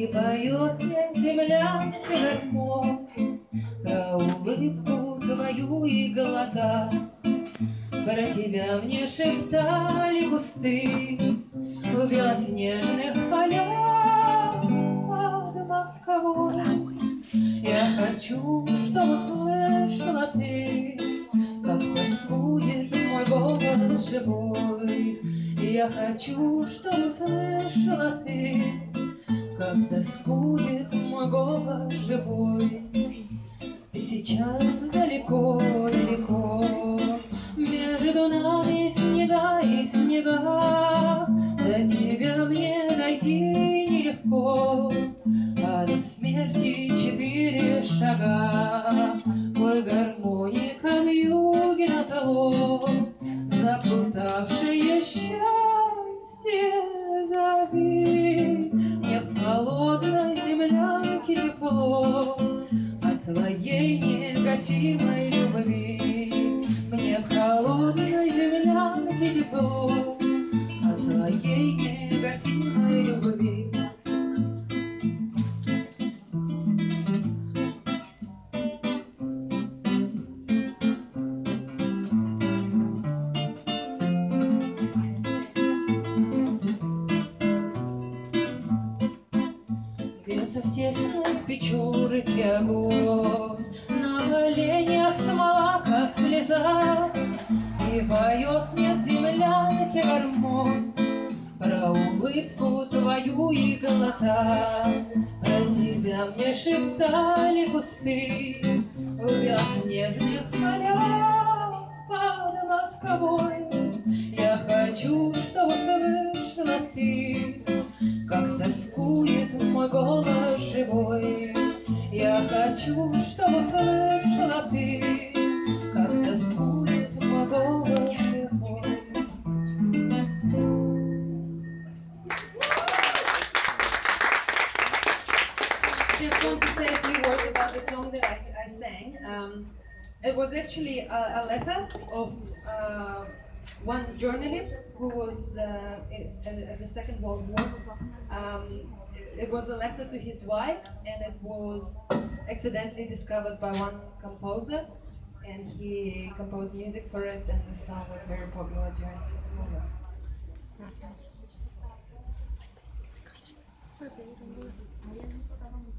поет мне земля гармон про улыбку твою и глаза. Про тебя мне шептали кусты в белоснежных полях под Москвой. Я хочу, чтобы слышала ты, как тоскует мой голос живой. Я хочу, чтобы слышала ты, как тоскует мой голос живой. Ты сейчас далеко-далеко, между нами снега и снега. До тебя мне дойти нелегко, а до смерти 4 шага. Мой гармоника в юге назло, заплутавшее счастье зови. Мне в холодной землянке тепло от твоей негасимой любви. Мне в холодной землянке тепло от твоей негасимой любви. Бьется в тесных печурке огонь, на коленях смола, как слеза, и поет мне в землянке гармон про улыбку твою и глаза. Про тебя мне шептали кусты в белоснежных полях под Москвой. Я хочу, чтобы слышала ты, как тоскует мой голос живой. Я хочу, чтобы слышала ты, как тоскует мой голос живой. Just want to say a few words about the song that I sang. It was actually a letter of one journalist who was at the Second World War. It was a letter to his wife, and it was accidentally discovered by one composer, and he composed music for it, and the song was very popular during Civil War. Sorry,